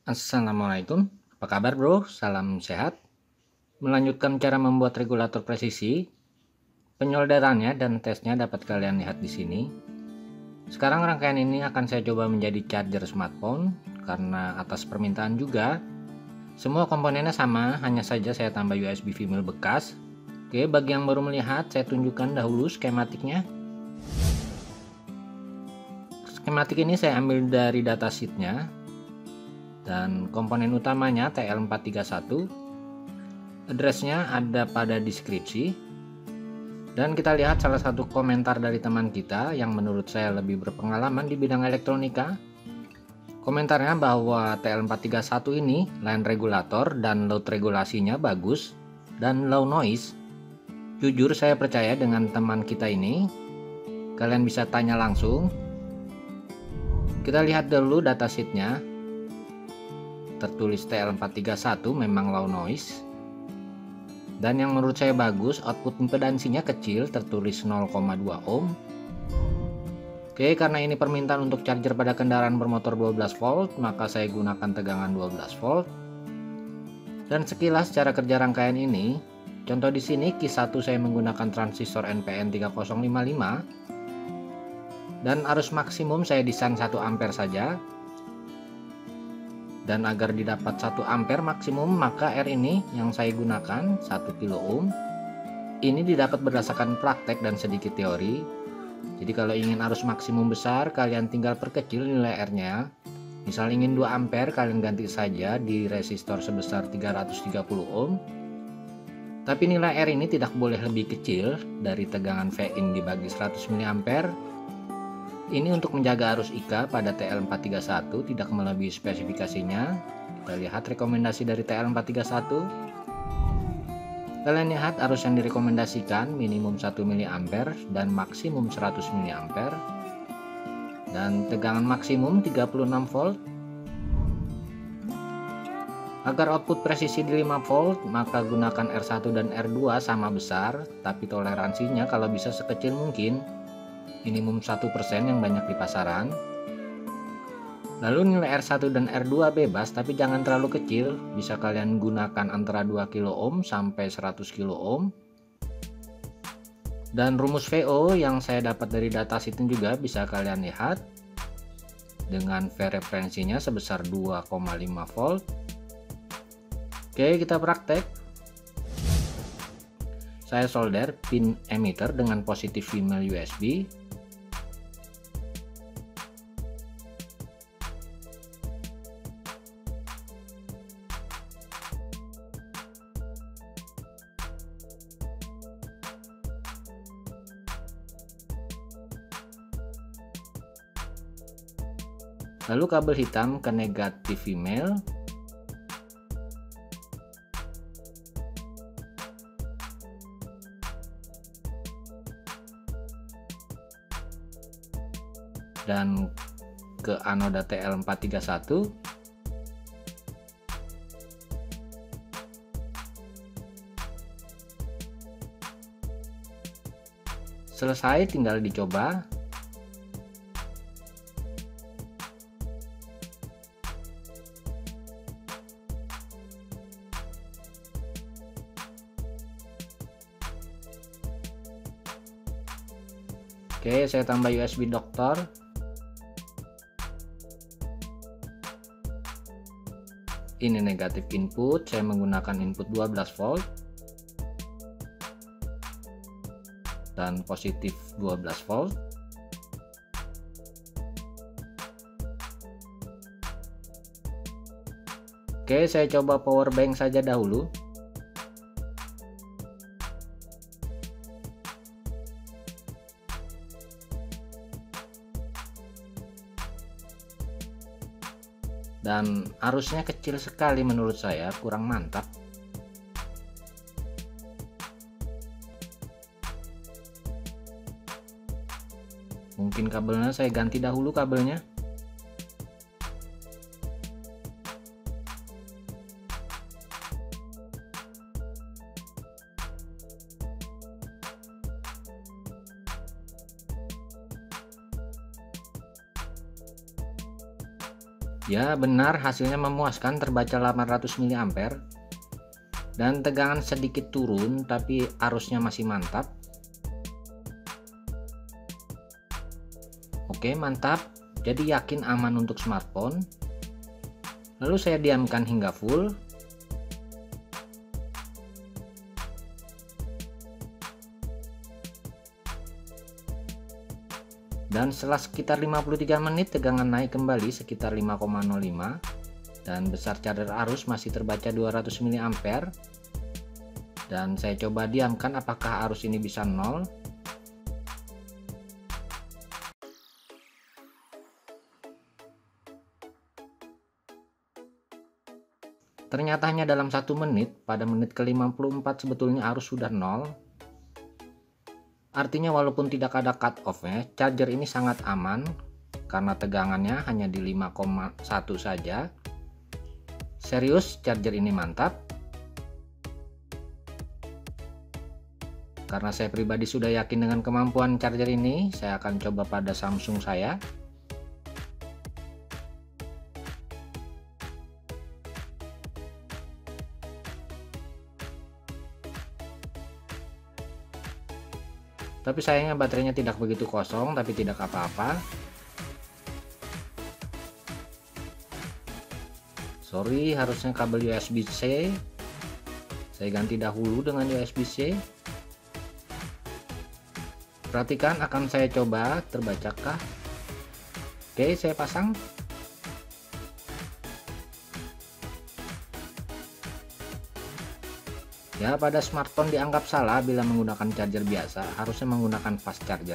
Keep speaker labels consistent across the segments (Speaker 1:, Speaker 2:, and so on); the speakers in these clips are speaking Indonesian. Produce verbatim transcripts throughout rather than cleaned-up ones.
Speaker 1: Assalamualaikum, apa kabar bro? Salam sehat. Melanjutkan cara membuat regulator presisi, penyolderannya dan tesnya dapat kalian lihat di sini. Sekarang rangkaian ini akan saya coba menjadi charger smartphone karena atas permintaan juga. Semua komponennya sama, hanya saja saya tambah U S B female bekas. Oke, bagi yang baru melihat, saya tunjukkan dahulu skematiknya. Skematik ini saya ambil dari datasheetnya. Dan komponen utamanya T L empat tiga satu, addressnya ada pada deskripsi, dan kita lihat salah satu komentar dari teman kita yang menurut saya lebih berpengalaman di bidang elektronika. Komentarnya bahwa T L empat tiga satu ini line regulator dan load regulasinya bagus dan low noise. Jujur saya percaya dengan teman kita ini. Kalian bisa tanya langsung. Kita lihat dulu datasheetnya. Tertulis T L empat tiga satu memang low noise, dan yang menurut saya bagus, output impedansinya kecil, tertulis nol koma dua ohm. Oke, karena ini permintaan untuk charger pada kendaraan bermotor dua belas volt, maka saya gunakan tegangan dua belas volt. Dan sekilas cara kerja rangkaian ini, contoh di sini Q satu saya menggunakan transistor N P N tiga nol lima lima, dan arus maksimum saya desain satu ampere saja. Dan agar didapat satu ampere maksimum, maka R ini yang saya gunakan satu kilo ohm. Ini didapat berdasarkan praktek dan sedikit teori. Jadi kalau ingin arus maksimum besar, kalian tinggal perkecil nilai R-nya. Misal ingin dua ampere, kalian ganti saja di resistor sebesar tiga ratus tiga puluh ohm. Tapi nilai R ini tidak boleh lebih kecil dari tegangan V-in dibagi seratus miliampere. Ini untuk menjaga arus I K pada T L empat tiga satu tidak melebihi spesifikasinya. Kita lihat rekomendasi dari T L empat tiga satu. Kalian lihat arus yang direkomendasikan minimum satu miliampere dan maksimum seratus miliampere. Dan tegangan maksimum tiga puluh enam volt. Agar output presisi di lima volt, maka gunakan R satu dan R dua sama besar, tapi toleransinya kalau bisa sekecil mungkin. Minimum satu persen yang banyak di pasaran. Lalu nilai R satu dan R dua bebas, tapi jangan terlalu kecil. Bisa kalian gunakan antara dua kilo ohm sampai seratus kilo ohm. Dan rumus V O yang saya dapat dari datasheet juga bisa kalian lihat. Dengan V referensinya sebesar dua koma lima volt. Oke, kita praktek. Saya solder pin emitter dengan positif female U S B. Lalu kabel hitam ke negatif female. Dan ke anoda T L empat tiga satu. Selesai, tinggal dicoba. Oke, saya tambah U S B doktor. Ini negatif input, saya menggunakan input dua belas volt. Dan positif dua belas volt. Oke, saya coba power bank saja dahulu. Dan arusnya kecil sekali menurut saya, kurang mantap. Mungkin kabelnya saya ganti dahulu kabelnya. Ya benar, hasilnya memuaskan, terbaca delapan ratus mili ampere dan tegangan sedikit turun tapi arusnya masih mantap. Oke, mantap. Jadi yakin aman untuk smartphone. Lalu saya diamkan hingga full. Dan setelah sekitar lima puluh tiga menit, tegangan naik kembali sekitar lima koma nol lima dan besar cadar arus masih terbaca dua ratus mili ampere. Dan saya coba diamkan apakah arus ini bisa nol. Ternyata hanya dalam satu menit, pada menit ke lima puluh empat sebetulnya arus sudah nol. Artinya walaupun tidak ada cut off-nya, charger ini sangat aman karena tegangannya hanya di lima koma satu saja. Serius, charger ini mantap. Karena saya pribadi sudah yakin dengan kemampuan charger ini, saya akan coba pada Samsung saya. Tapi sayangnya baterainya tidak begitu kosong, tapi tidak apa-apa. Sorry, harusnya kabel U S B C. Saya ganti dahulu dengan U S B C. Perhatikan, akan saya coba terbacakah. Oke, saya pasang. Ya, pada smartphone dianggap salah bila menggunakan charger biasa, harusnya menggunakan fast charger.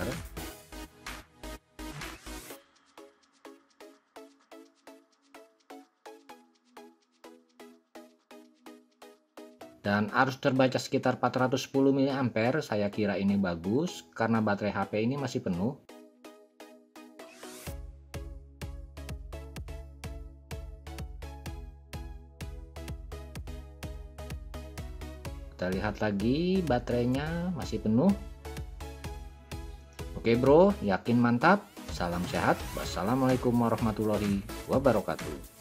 Speaker 1: Dan arus terbaca sekitar empat ratus sepuluh mili ampere, saya kira ini bagus karena baterai H P ini masih penuh. Kita lihat lagi, baterainya masih penuh. Oke bro, yakin mantap. Salam sehat. Wassalamualaikum warahmatullahi wabarakatuh.